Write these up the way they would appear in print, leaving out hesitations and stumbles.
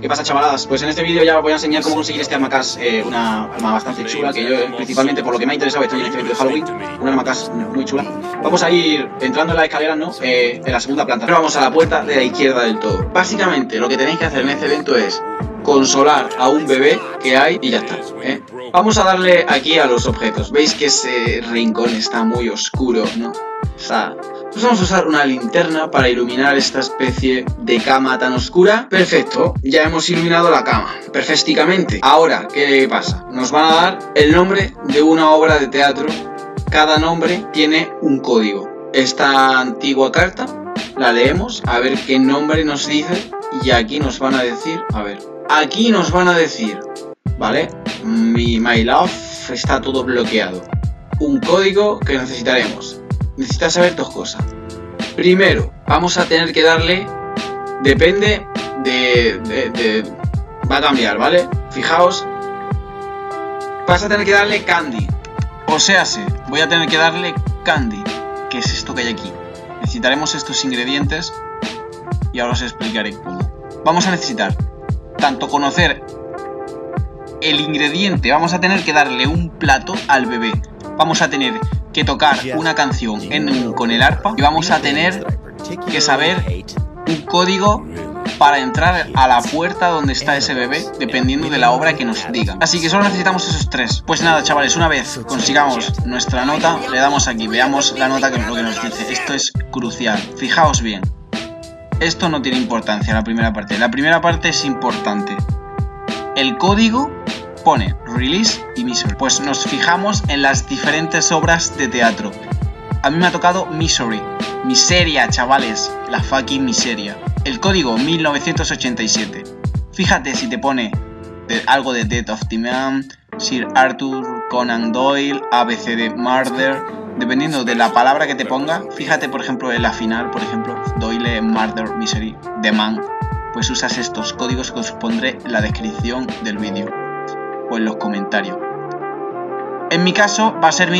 ¿Qué pasa, chavaladas? Pues en este vídeo ya os voy a enseñar cómo conseguir este armacas, una arma bastante chula, que yo principalmente por lo que me ha interesado estoy en este vídeo de Halloween, una armacas muy chula. Vamos a ir entrando en las escaleras, ¿no? En la segunda planta. Pero vamos a la puerta de la izquierda del todo. Básicamente lo que tenéis que hacer en este evento es consolar a un bebé que hay y ya está, ¿eh? Vamos a darle aquí a los objetos. Veis que ese rincón está muy oscuro, ¿no? O sea, pues vamos a usar una linterna para iluminar esta especie de cama tan oscura. Perfecto, ya hemos iluminado la cama perfectamente. Ahora, ¿qué pasa? Nos van a dar el nombre de una obra de teatro. Cada nombre tiene un código. Esta antigua carta la leemos, a ver qué nombre nos dice. Y aquí nos van a decir, a ver, aquí nos van a decir, ¿vale? My love está todo bloqueado. Un código que necesitaremos. Necesitas saber dos cosas. Primero, vamos a tener que darle, depende de va a cambiar, ¿vale? Fijaos, vas a tener que darle candy. O sea, voy a tener que darle candy. ¿Qué es esto que hay aquí? Necesitaremos estos ingredientes y ahora os explicaré cómo. Vamos a necesitar tanto conocer el ingrediente, vamos a tener que darle un plato al bebé. Vamos a tener que tocar una canción con el arpa y vamos a tener que saber un código para entrar a la puerta donde está ese bebé, dependiendo de la obra que nos diga. Así que solo necesitamos esos tres. Pues nada, chavales, una vez consigamos nuestra nota, le damos aquí, veamos la nota, que lo que nos dice. Esto es crucial, fijaos bien. Esto no tiene importancia, la primera parte. La primera parte es importante. El código pone Release y Misery. Pues nos fijamos en las diferentes obras de teatro. A mí me ha tocado Misery. Miseria, chavales. La fucking miseria. El código 1987. Fíjate si te pone algo de Death of the Man, Sir Arthur Conan Doyle, ABC de Murder. Dependiendo de la palabra que te ponga, fíjate por ejemplo en la final, por ejemplo, Doyle, Murder, Misery, The Man. Pues usas estos códigos que os pondré en la descripción del vídeo o en los comentarios. En mi caso va a ser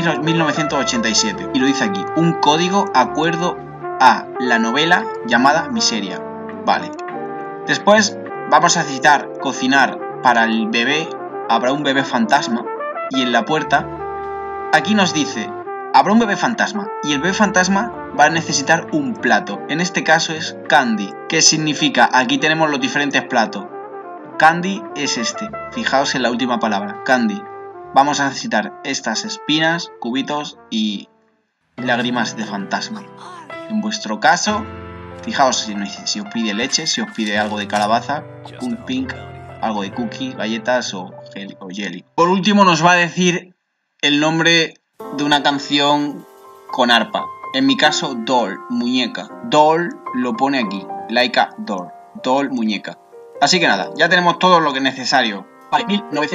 1987 y lo dice aquí, un código acuerdo a la novela llamada Miseria. Vale. Después vamos a necesitar cocinar para el bebé. Habrá un bebé fantasma y en la puerta aquí nos dice, habrá un bebé fantasma y el bebé fantasma va a necesitar un plato. En este caso es candy. ¿Qué significa? Aquí tenemos los diferentes platos. Candy es este. Fijaos en la última palabra, candy. Vamos a necesitar estas espinas, cubitos y lágrimas de fantasma. En vuestro caso, fijaos si os pide leche, si os pide algo de calabaza, un pink, algo de cookie, galletas o jelly. Por último nos va a decir el nombre de una canción con arpa. En mi caso, doll, muñeca. Doll lo pone aquí, like a doll. Doll, muñeca. Así que nada, ya tenemos todo lo que es necesario. Vale,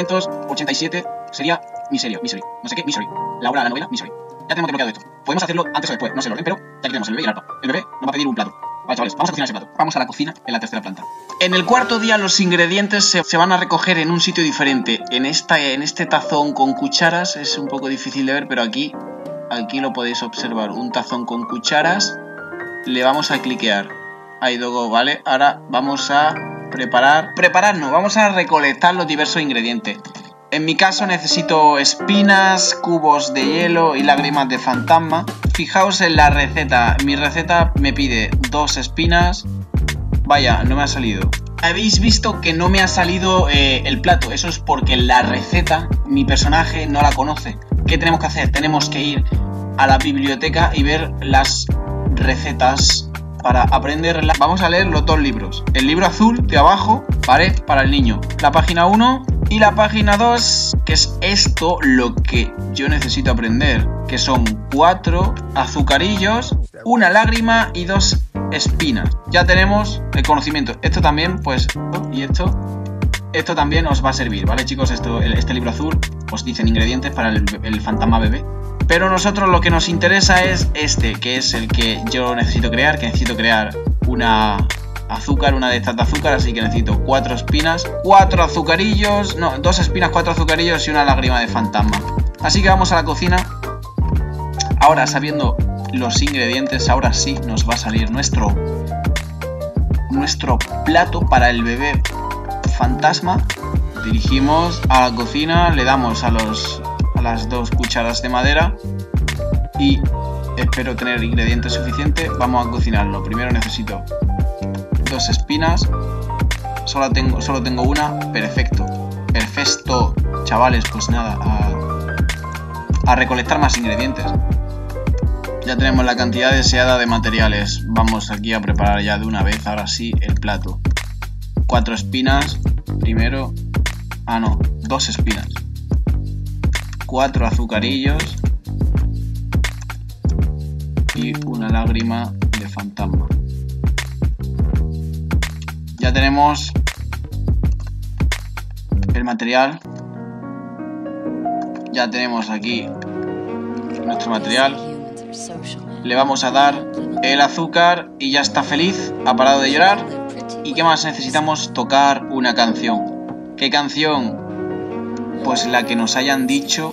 1987 sería Misery. No sé qué, Misery. La obra de la novela, Misery. Ya tenemos desbloqueado esto. Podemos hacerlo antes o después, no sé el orden, pero ya que tenemos el bebé y el arpa. El bebé nos va a pedir un plato. Vale, chavales, vamos a cocinar ese plato. Vamos a la cocina en la tercera planta. En el cuarto día los ingredientes se van a recoger en un sitio diferente. En este tazón con cucharas es un poco difícil de ver, pero aquí lo podéis observar. Un tazón con cucharas. Le vamos a cliquear. Ahí luego, ¿vale? Ahora vamos a prepararnos. Vamos a recolectar los diversos ingredientes. En mi caso necesito espinas, cubos de hielo y lágrimas de fantasma. Fijaos en la receta. Mi receta me pide 2 espinas. Vaya, no me ha salido. Habéis visto que no me ha salido el plato. Eso es porque la receta mi personaje no la conoce. ¿Qué tenemos que hacer? Tenemos que ir a la biblioteca y ver las recetas para aprenderlas. Vamos a leer los 2 libros. El libro azul de abajo, ¿vale? Para el niño. La página 1 y la página 2, que es esto lo que yo necesito aprender. Que son 4 azucarillos, 1 lágrima y 2 espinas. Ya tenemos el conocimiento. Esto también, pues, y esto también os va a servir, ¿vale, chicos? Este libro azul os dicen ingredientes para el fantasma bebé. Pero nosotros lo que nos interesa es este, que es el que yo necesito crear, que necesito crear una azúcar, una de estas de azúcar, así que necesito 4 espinas, 4 azucarillos, no, 2 espinas, 4 azucarillos y 1 lágrima de fantasma. Así que vamos a la cocina. Ahora, sabiendo los ingredientes, ahora sí nos va a salir nuestro plato para el bebé fantasma. Dirigimos a la cocina, le damos a las 2 cucharas de madera y espero tener ingredientes suficientes. Vamos a cocinarlo. Primero necesito 2 espinas. Solo tengo una. Perfecto. Perfecto. Chavales, pues nada, a recolectar más ingredientes. Ya tenemos la cantidad deseada de materiales. Vamos aquí a preparar ya de una vez, ahora sí, el plato. 4 espinas. Primero. Ah, no. 2 espinas. 4 azucarillos. Y una lágrima de fantasma. Ya tenemos el material. Ya tenemos aquí nuestro material. Le vamos a dar el azúcar y ya está feliz. Ha parado de llorar. ¿Y qué más necesitamos? Tocar una canción. ¿Qué canción? Pues la que nos hayan dicho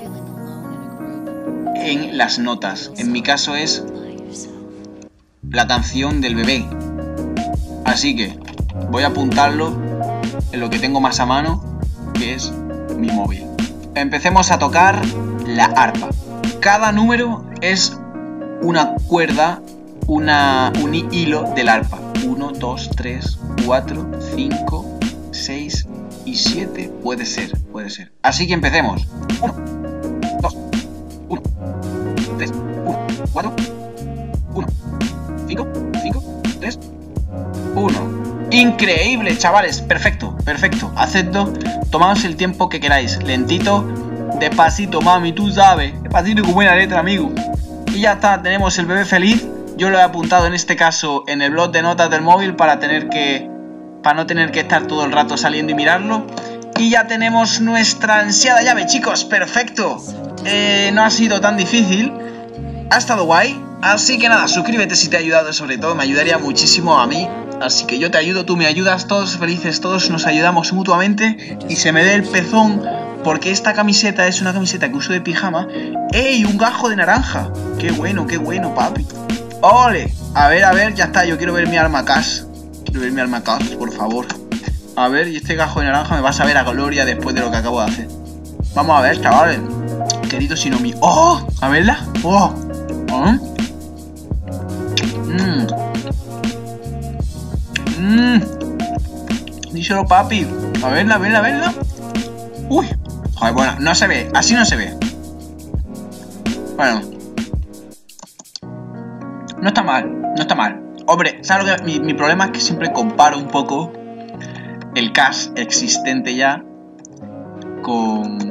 en las notas. En mi caso es la canción del bebé. Así que voy a apuntarlo en lo que tengo más a mano, que es mi móvil. Empecemos a tocar la arpa. Cada número es una cuerda, un hilo del arpa. 1, 2, 3, 4, 5, 6 y 7. Puede ser. Así que empecemos. 1, 2, 1, 3, 1, 4, 1, 5, 3, 1. Increíble, chavales. Perfecto. Hacedlo. Tomaos el tiempo que queráis. Lentito, despacito, mami, tú sabes. Despacito y con buena letra, amigo. Y ya está, tenemos el bebé feliz. Yo lo he apuntado en este caso en el blog de notas del móvil para no tener que estar todo el rato saliendo y mirarlo. Y ya tenemos nuestra ansiada llave, chicos. Perfecto. No ha sido tan difícil. Ha estado guay. Así que nada, suscríbete si te ha ayudado, sobre todo me ayudaría muchísimo a mí. Así que yo te ayudo, tú me ayudas, todos felices, todos nos ayudamos mutuamente. Y se me dé el pezón porque esta camiseta es una camiseta que uso de pijama. ¡Ey! Un gajo de naranja. Qué bueno, papi. ¡Ole! A ver, ya está, yo quiero ver mi arma cash. Por favor. A ver, y este gajo de naranja me va a saber a gloria después de lo que acabo de hacer. Vamos a ver, chavales. Querido Shinomi. ¡Oh! A verla. ¡Oh! Díselo, papi. A verla. Uy. Joder, bueno, no se ve. Así no se ve. Bueno. No está mal. Hombre, ¿sabes lo que? Mi problema es que siempre comparo un poco el cash existente ya con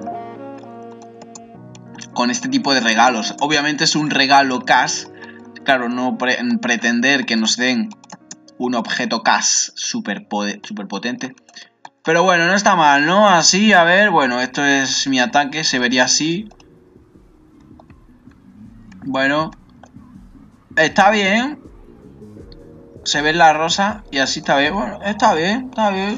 este tipo de regalos. Obviamente es un regalo cash. Claro, no pretender que nos den un objeto cash super potente. Pero bueno, no está mal, ¿no? Así, a ver, bueno, esto es mi ataque, se vería así. Bueno, está bien. Se ve la rosa y así está bien. Bueno, está bien.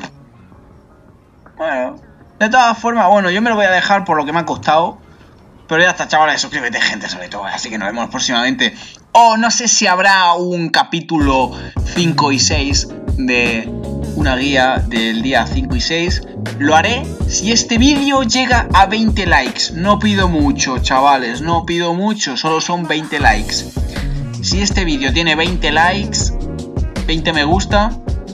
Bueno, de todas formas, bueno, yo me lo voy a dejar por lo que me ha costado. Pero ya está, chavales, suscríbete, gente, sobre todo. Así que nos vemos próximamente. No sé si habrá un capítulo 5 y 6 de una guía del día 5 y 6. Lo haré si este vídeo llega a 20 likes. No pido mucho, chavales, no pido mucho, solo son 20 likes. Si este vídeo tiene 20 likes, 20 me gusta,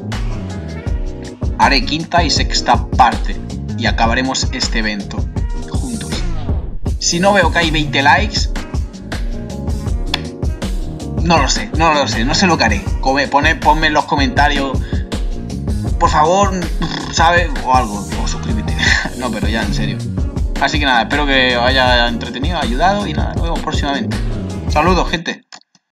haré quinta y sexta parte y acabaremos este evento juntos. Si no veo que hay 20 likes, no lo sé, no sé lo que haré. Ponme en los comentarios, por favor, ¿sabes? O algo, o suscríbete. No, pero ya, en serio. Así que nada, espero que os haya entretenido, ayudado y nada, nos vemos próximamente. Saludos, gente.